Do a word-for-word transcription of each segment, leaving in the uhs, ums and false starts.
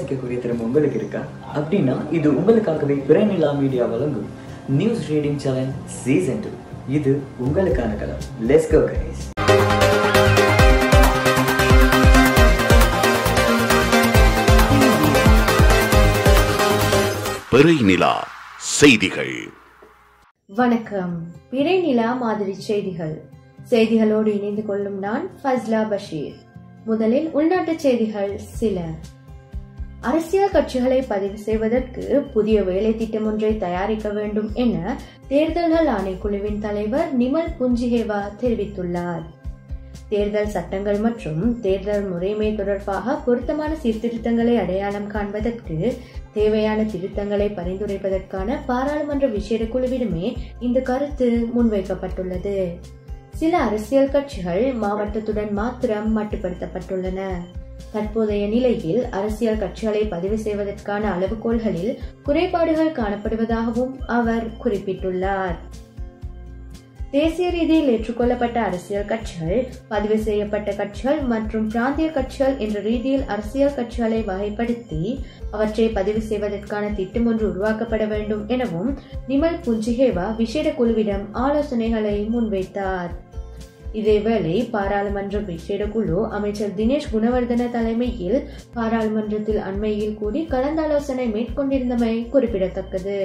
வாசிக்கக்கூடிய திறமை உங்களுக்கு இருக்கா? அப்படின்னா இது உங்களுக்காகவே பிறைநிலா மீடியா வழங்கும் news reading challenge season two. இது உங்களுக்கான களம். Let's go guys. பிறைநிலா செய்திகள். வணக்கம். பிறைநிலா மாதிரி செய்திகள். செய்திகளோடு இணைந்து கொள்ளும் நான் ஃபஸ்லா பஷீர். முதலில் உள்நாட்டு செய்திகள் சில. அரசியல் கட்சிகளை பதிவு செய்வதற்கு புதிய வேலை திட்டம் ஒன்றை தயாரிக்க வேண்டும் என தேர்தல்கள் ஆணைக்குழுவின் தலைவர் நிமல் புஞ்சிஹேவா தெரிவித்துள்ளார். தேர்தல் சட்டங்கள் மற்றும் தேர்தல் முறைமை தொடர்பாக பொருத்தமான சீர்திருத்தங்களை அடையாளம் காண்பதற்கு தேவையான திருத்தங்களை பரிந்துரைப்பதற்கான பாராளுமன்ற விசேட குழுவிடமே இந்த கருத்து முன்வைக்கப்பட்டுள்ளது. சில அரசியல் கட்சிகள் மாவட்டத்துடன் மாத்திரம் மட்டுப்படுத்தப்பட்டுள்ளன. தற்போதைய நிலையில் அரசியல் கட்சிகளை பதிவு செய்வதற்கான அளவுகோல்களில் குறைபாடுகள் காணப்படுவதாகவும் அவர் குறிப்பிட்டுள்ளார். தேசிய ரீதியில் ஏற்றுக்கொள்ளப்பட்ட அரசியல் கட்சிகள், பதிவு செய்யப்பட்ட கட்சிகள் மற்றும் பிராந்திய கட்சிகள் என்ற ரீதியில் அரசியல் கட்சிகளை வகைப்படுத்தி அவற்றை பதிவு செய்வதற்கான திட்டம் ஒன்று உருவாக்கப்பட வேண்டும் எனவும் நிமல் புஞ்சிஹேவா விசேட குழுவிடம் ஆலோசனைகளை முன்வைத்தார். இதேவேளை பாராளுமன்ற விசேட குழு அமைச்சர் தினேஷ் குணவர்தன தலைமையில் பாராளுமன்றத்தில் அண்மையில் கூடி கலந்தாலோசனை மேற்கொண்டிருந்தமை குறிப்பிடத்தக்கது.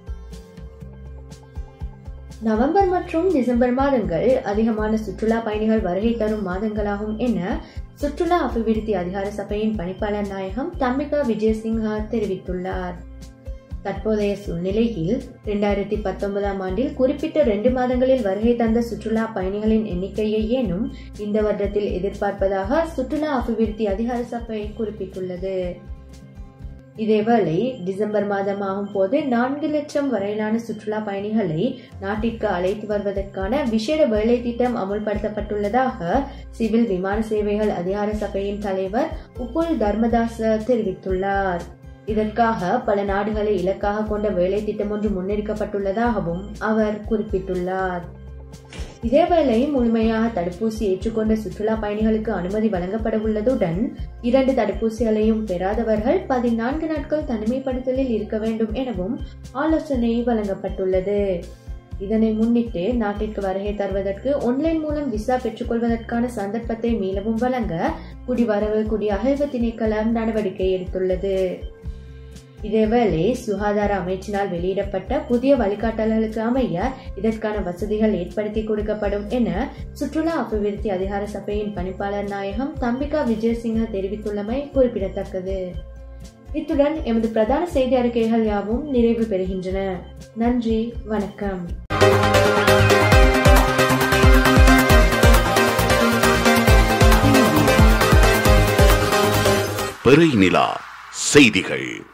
நவம்பர் மற்றும் டிசம்பர் மாதங்கள் அதிகமான சுற்றுலா பயணிகள் வருகை தரும் மாதங்களாகும் என சுற்றுலா அபிவிருத்தி அதிகார சபையின் பணிப்பாளர் நாயகம் தம்பிகா விஜயசிங்கா தெரிவித்துள்ளார். தற்போதைய சூழ்நிலையில் இரண்டாயிரத்தி பத்தொன்பதாம் ஆண்டில் குறிப்பிட்ட இரண்டு மாதங்களில் வருகை தந்த சுற்றுலா பயணிகளின் எண்ணிக்கையை ஏனும் இந்த வருடத்தில் எதிர்பார்ப்பதாக சுற்றுலா அபிவிருத்தி அதிகார சபை குறிப்பிட்டுள்ளது. இதேவேளை டிசம்பர் மாதம் ஆகும் போது நான்கு லட்சம் வரையிலான சுற்றுலா பயணிகளை நாட்டிற்கு அழைத்து வருவதற்கான விசேட வேலை திட்டம் அமுல்படுத்தப்பட்டுள்ளதாக சிவில் விமான சேவைகள் அதிகார சபையின் தலைவர் உப்புல் தர்மதாச தெரிவித்துள்ளார். இதற்காக பல நாடுகளை இலக்காக கொண்ட வேலை திட்டம் ஒன்று முன்னெடுக்கப்பட்டுள்ளதாகவும் அவர் குறிப்பிட்டுள்ளார். இதேவேளை முழுமையாக தடுப்பூசி ஏற்றுக்கொண்ட சுற்றுலா பயணிகளுக்கு அனுமதி வழங்கப்பட உள்ளதுடன் இரண்டு தடுப்பூசிகளையும் பெறாதவர்கள் பதினான்கு நாட்கள் தனிமைப்படுத்தலில் இருக்க வேண்டும் எனவும் ஆலோசனை வழங்கப்பட்டுள்ளது. இதனை முன்னிட்டு நாட்டிற்கு வருகை தருவதற்கு ஆன்லைன் மூலம் விசா பெற்றுக்கொள்வதற்கான சந்தர்ப்பத்தை மீளவும் வழங்க குடிவரவு குடியகழ்வு திணைக்களம் நடவடிக்கை எடுத்துள்ளது. இதேவேளை சுகாதார அமைச்சினால் வெளியிடப்பட்ட புதிய வழிகாட்டல்களுக்கு அமைய இதற்கான வசதிகள் ஏற்படுத்தி கொடுக்கப்படும் என சுற்றுலா அபிவிருத்தி அதிகார சபையின் பணிப்பாளர் நாயகம் தம்பிகா விஜயசிங்க தெரிவித்துள்ளமை குறிப்பிடத்தக்கது. இத்துடன் எமது பிரதான செய்தி அறிக்கைகள் யாவும் நிறைவு பெறுகின்றன. நன்றி, வணக்கம். பிறைநிலா செய்திகள்.